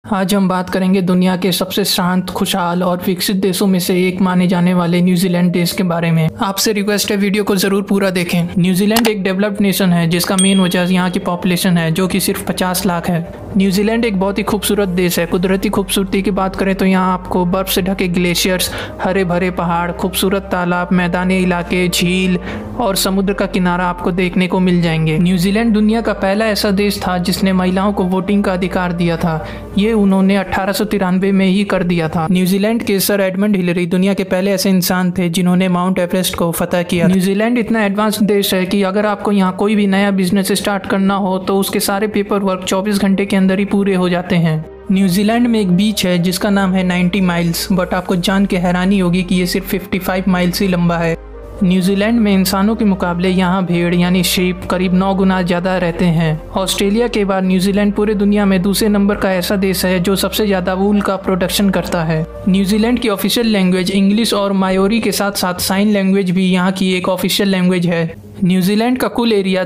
आज हम बात करेंगे दुनिया के सबसे शांत, खुशहाल और विकसित देशों में से एक माने जाने वाले न्यूजीलैंड देश के बारे में। आपसे रिक्वेस्ट है वीडियो को जरूर पूरा देखें। न्यूजीलैंड एक डेवलप्ड नेशन है जिसका मेन वजह यहाँ की पॉपुलेशन है जो कि सिर्फ 50 लाख है। न्यूजीलैंड एक बहुत ही खूबसूरत देश है। कुदरती खूबसूरती की बात करें तो यहाँ आपको बर्फ से ढके ग्लेशियर्स, हरे भरे पहाड़, खूबसूरत तालाब, मैदानी इलाके, झील और समुद्र का किनारा आपको देखने को मिल जाएंगे। न्यूजीलैंड दुनिया का पहला ऐसा देश था जिसने महिलाओं को वोटिंग का अधिकार दिया था। ये उन्होंने 1893 में ही कर दिया था। न्यूजीलैंड के सर एडमंड हिलरी दुनिया के पहले ऐसे इंसान थे जिन्होंने माउंट एवरेस्ट को फतह किया। न्यूजीलैंड इतना एडवांस देश है कि अगर आपको यहाँ कोई भी नया बिजनेस स्टार्ट करना हो तो उसके सारे पेपर वर्क 24 घंटे के अंदर ही पूरे हो जाते हैं। न्यूजीलैंड में एक बीच है जिसका नाम है 90 माइल्स, बट आपको जान के हैरानी होगी कि ये सिर्फ 55 माइल्स ही लंबा है। न्यूजीलैंड में इंसानों के मुकाबले यहाँ भेड़ यानी शीप करीब 9 गुना ज़्यादा रहते हैं। ऑस्ट्रेलिया के बाद न्यूजीलैंड पूरे दुनिया में दूसरे नंबर का ऐसा देश है जो सबसे ज़्यादा वूल का प्रोडक्शन करता है। न्यूजीलैंड की ऑफिशियल लैंग्वेज इंग्लिश और मायोरी के साथ साथ साइन लैंग्वेज भी यहाँ की एक ऑफिशियल लैंग्वेज है। न्यूजीलैंड का कुल एरिया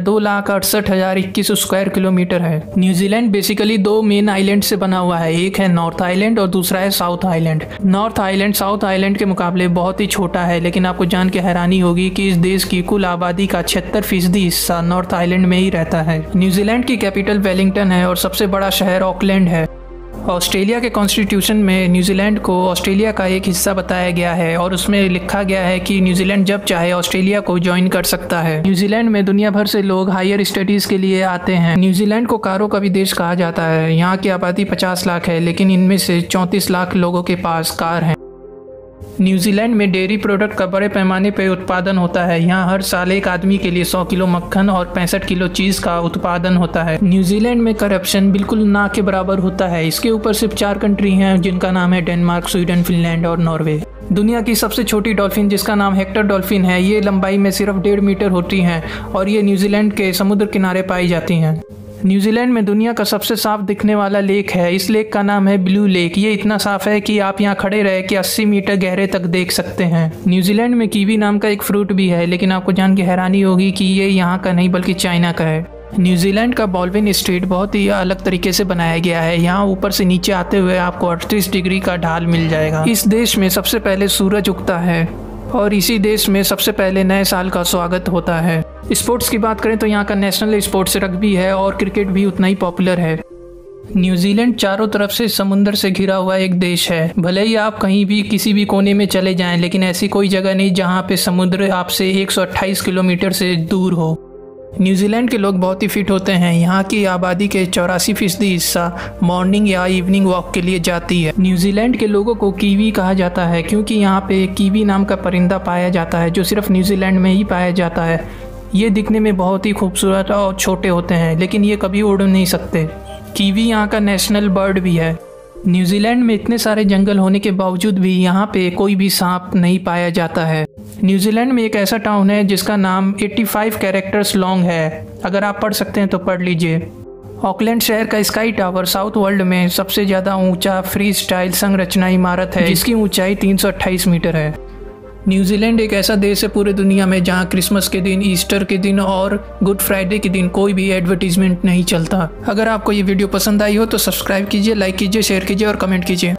2,68,021 स्क्वायर किलोमीटर है। न्यूजीलैंड बेसिकली 2 मेन आइलैंड से बना हुआ है। एक है नॉर्थ आइलैंड और दूसरा है south island. North island south island के मुकाबले बहुत ही छोटा है, लेकिन आपको जान के हैरानी होगी कि इस देश की कुल आबादी का 76% हिस्सा नॉर्थ आइलैंड में ही रहता है। न्यूजीलैंड की कैपिटल वेलिंगटन है और सबसे बड़ा शहर ऑकलैंड है। ऑस्ट्रेलिया के कॉन्स्टिट्यूशन में न्यूजीलैंड को ऑस्ट्रेलिया का एक हिस्सा बताया गया है और उसमें लिखा गया है कि न्यूजीलैंड जब चाहे ऑस्ट्रेलिया को ज्वाइन कर सकता है। न्यूजीलैंड में दुनिया भर से लोग हायर स्टडीज के लिए आते हैं। न्यूजीलैंड को कारों का भी देश कहा जाता है। यहाँ की आबादी 50 लाख है, लेकिन इनमें से 34 लाख लोगों के पास कार है। न्यूजीलैंड में डेयरी प्रोडक्ट का बड़े पैमाने पर उत्पादन होता है। यहाँ हर साल एक आदमी के लिए 100 किलो मक्खन और 65 किलो चीज का उत्पादन होता है। न्यूजीलैंड में करप्शन बिल्कुल ना के बराबर होता है। इसके ऊपर सिर्फ 4 कंट्री हैं जिनका नाम है डेनमार्क, स्वीडन, फिनलैंड और नॉर्वे। दुनिया की सबसे छोटी डॉल्फिन जिसका नाम हेक्टर डॉल्फिन है, ये लंबाई में सिर्फ 1.5 मीटर होती हैं और ये न्यूजीलैंड के समुद्र किनारे पाई जाती हैं। न्यूजीलैंड में दुनिया का सबसे साफ दिखने वाला लेक है। इस लेक का नाम है ब्लू लेक। ये इतना साफ है कि आप यहाँ खड़े रहे कि 80 मीटर गहरे तक देख सकते हैं। न्यूजीलैंड में कीवी नाम का एक फ्रूट भी है, लेकिन आपको जान के हैरानी होगी कि ये यहाँ का नहीं बल्कि चाइना का है। न्यूजीलैंड का बॉल्विन स्ट्रीट बहुत ही अलग तरीके से बनाया गया है। यहाँ ऊपर से नीचे आते हुए आपको 38 डिग्री का ढाल मिल जाएगा। इस देश में सबसे पहले सूरज उगता है और इसी देश में सबसे पहले नए साल का स्वागत होता है। स्पोर्ट्स की बात करें तो यहाँ का नेशनल स्पोर्ट्स रग्बी है और क्रिकेट भी उतना ही पॉपुलर है। न्यूजीलैंड चारों तरफ से समुद्र से घिरा हुआ एक देश है। भले ही आप कहीं भी किसी भी कोने में चले जाएं, लेकिन ऐसी कोई जगह नहीं जहाँ पे समुद्र आपसे 128 किलोमीटर से दूर हो। न्यूजीलैंड के लोग बहुत ही फिट होते हैं। यहाँ की आबादी के 84% हिस्सा मॉर्निंग या इवनिंग वॉक के लिए जाती है। न्यूजीलैंड के लोगों को कीवी कहा जाता है क्योंकि यहाँ पे कीवी नाम का परिंदा पाया जाता है जो सिर्फ न्यूजीलैंड में ही पाया जाता है। ये दिखने में बहुत ही खूबसूरत और छोटे होते हैं, लेकिन ये कभी उड़ नहीं सकते। कीवी यहाँ का नेशनल बर्ड भी है। न्यूजीलैंड में इतने सारे जंगल होने के बावजूद भी यहाँ पे कोई भी सांप नहीं पाया जाता है। न्यूजीलैंड में एक ऐसा टाउन है जिसका नाम 85 कैरेक्टर्स लॉन्ग है। अगर आप पढ़ सकते हैं तो पढ़ लीजिए। ऑकलैंड शहर का स्काई टावर साउथ वर्ल्ड में सबसे ज़्यादा ऊंचा फ्री स्टाइल संरचना इमारत है जिसकी ऊंचाई 328 मीटर है। न्यूजीलैंड एक ऐसा देश है पूरे दुनिया में जहां क्रिसमस के दिन, ईस्टर के दिन और गुड फ्राइडे के दिन कोई भी एडवर्टीजमेंट नहीं चलता। अगर आपको ये वीडियो पसंद आई हो तो सब्सक्राइब कीजिए, लाइक कीजिए, शेयर कीजिए और कमेंट कीजिए।